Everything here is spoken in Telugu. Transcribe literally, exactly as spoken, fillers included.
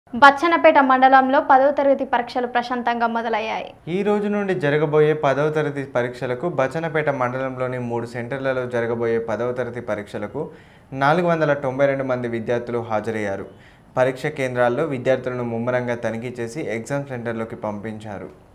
బచ్చన్నపేట మండలంలో పదవ తరగతి పరీక్షలు ప్రశాంతంగా మొదలయ్యాయి. ఈ రోజు నుండి జరగబోయే పదవ తరగతి పరీక్షలకు బచ్చన్నపేట మండలంలోని మూడు సెంటర్లలో జరగబోయే పదవ తరగతి పరీక్షలకు నాలుగు వందల తొంభై రెండు మంది విద్యార్థులు హాజరయ్యారు. పరీక్ష కేంద్రాల్లో విద్యార్థులను ముమ్మరంగా తనిఖీ చేసి ఎగ్జామ్ సెంటర్లోకి పంపించారు.